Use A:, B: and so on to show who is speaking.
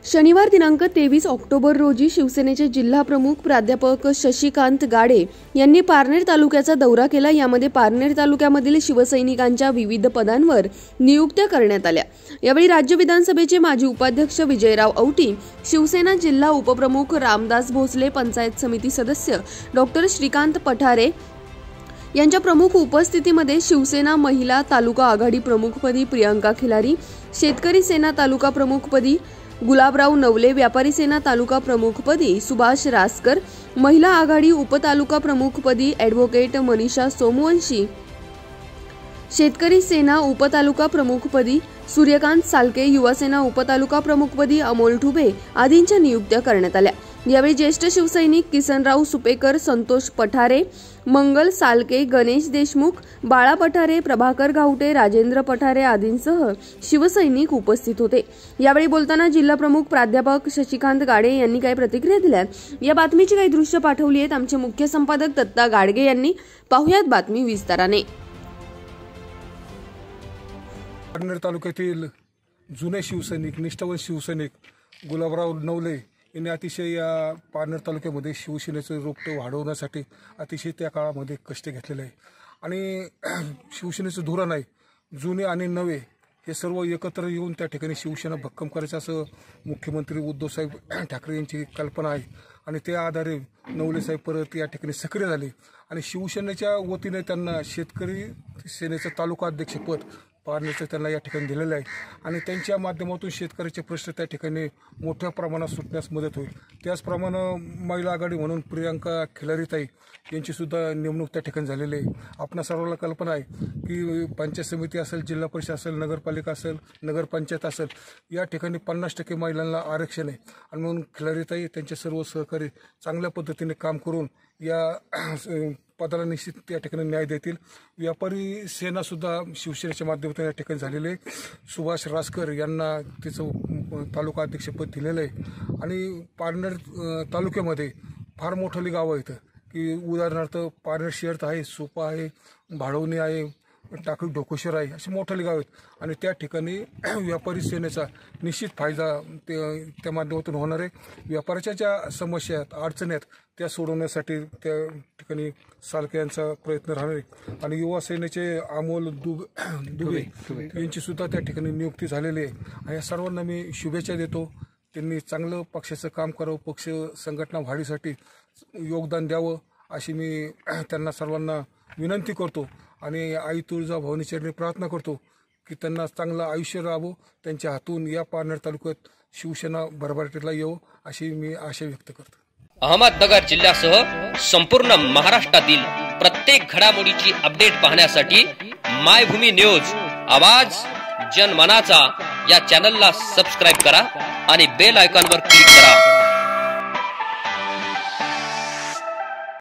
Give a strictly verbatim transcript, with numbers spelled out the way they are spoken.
A: शनिवार दिनांक तेवीस ऑक्टोबर रोजी शिवसेनेचे जिल्हा प्रमुख प्राध्यापक शशिकांत गाडे यांनी पारनेर तालुक्याचा दौरा केला। यामध्ये पारनेर तालुक्यामधील शिवसैनिकांच्या विविध पदांवर नियुक्त्या करण्यात आल्या। यावेळी राज्य विधानसभेचे माजी उपाध्यक्ष विजयराव औटी, शिवसेना जिल्हा उपप्रमुख रामदास भोसले, पंचायत समिती सदस्य डॉक्टर श्रीकांत पठारे यांच्या प्रमुख उपस्थितीमध्ये शिवसेना महिला तालुका आघाडी प्रमुखपदी प्रियंका खिलारी, शेतकरी सेना तालुका प्रमुखपदी गुलाबराव नवले, व्यापारी सेना तालुका प्रमुखपदी सुभाष रासकर, महिला आघाडी उपतालुका प्रमुखपदी ॲडव्होकेट मनीषा सोमवंशी, शेतकरी सेना उपतालुका प्रमुखपदी सूर्यकांत सालके, युवा सेना उपतालुका प्रमुखपदी अमोल ठुबे आदींच्या नियुक्त्या करण्यात आल्या। यावेळी ज्येष्ठ शिवसैनिक किसनराव सुपेकर, संतोष पठारे, मंगल सालके, गणेश देशमुख, बाळा पठारे, प्रभाकर घावटे, राजेंद्र पठारे आदींसह शिवसैनिक उपस्थित होते। यावेळी बोलताना जिल्हा प्रमुख प्राध्यापक शशिकांत गाडे यांनी काही प्रतिक्रिया दिल्या। या बातमीची काही दृश्य पाठवली आहेत आमचे मुख्य संपादक दत्ता गाडगे यांनी। पाहुयात बातमी विस्ताराने।
B: पारनेर तालुक्यातील जुने शिवसैनिक, निष्ठावंत शिवसैनिक गुलाबराव नवले यांनी अतिशय या पारनेर तालुक्यामध्ये शिवसेनेचं रोपटं वाढवण्यासाठी अतिशय त्या काळामध्ये कष्ट घेतलेले आहे आणि शिवसेनेचं धोरण आहे जुने आणि नवे हे सर्व एकत्र येऊन त्या ठिकाणी शिवसेना भक्कम करायचं असं मुख्यमंत्री उद्धवसाहेब ठाकरे यांची कल्पना आहे आणि त्या आधारे नवले साहेब परत या ठिकाणी सक्रिय झाले आणि शिवसेनेच्या वतीने त्यांना शेतकरी सेनेचं तालुका अध्यक्षपद पारनेरचं त्यांना या ठिकाणी दिलेलं आहे आणि त्यांच्या माध्यमातून शेतकऱ्याचे प्रश्न त्या ठिकाणी मोठ्या प्रमाणात सुटण्यास मदत होईल। त्याचप्रमाणे महिला आघाडी म्हणून प्रियंका खिलारीताई यांचीसुद्धा नेमणूक त्या ठिकाणी झालेली आहे। आपणा सर्वांना कल्पना आहे की पंचायत समिती असेल, जिल्हा परिषद असेल, नगरपालिका असेल, नगरपंचायत असेल, या ठिकाणी पन्नास टक्के महिलांना आरक्षण आहे आणि म्हणून खिलारीताई त्यांचे सर्व सहकारी चांगल्या पद्धतीने काम करून या पदाला निश्चित त्या ठिकाणी न्याय देतील। व्यापारी सेनासुद्धा शिवसेनेच्या माध्यमातून या ठिकाणी झालेले आहे। सुभाष रासकर यांना तिचं तालुका अध्यक्षपद दिलेलं आहे आणि पारनेर तालुक्यामध्ये फार मोठाली गावं आहेत की उदाहरणार्थ पारनेर शहर आहे, सोपा आहे, भाडवणी आहे, टाकळी ढोकोश्वर आहे, अशी मोठाली गाव आहेत आणि त्या ठिकाणी व्यापारी सेनेचा निश्चित फायदा ते त्या माध्यमातून होणार आहे। व्यापाऱ्याच्या ज्या समस्या आहेत, अडचणी आहेत त्या सोडवण्यासाठी त्या ठिकाणी सालके यांचा प्रयत्न राहणार आहे आणि युवा सेनेचे अमोल दुब दुबे यांचीसुद्धा त्या ठिकाणी नियुक्ती झालेली आहे आणि या सर्वांना मी शुभेच्छा देतो। त्यांनी चांगलं पक्षाचं काम करावं, पक्ष संघटना वाढीसाठी योगदान द्यावं अशी मी त्यांना सर्वांना विनंती करतो आणि आई तुळजा भवानीचरणी प्रार्थना करतो की त्यांना चांगलं आयुष्य राहावं, त्यांच्या हातून या पारनेर तालुक्यात शिवसेना भरभराटीला येवो अशी मी आशा व्यक्त करतो।
C: अहमदनगर जिल्ह्यासह संपूर्ण महाराष्ट्रातील प्रत्येक घडामोडीची अपडेट पाहण्यासाठी मायभूमी न्यूज आवाज जनमनाचा या चॅनलला सबस्क्राइब करा आणि बेल आयकॉनवर क्लिक करा।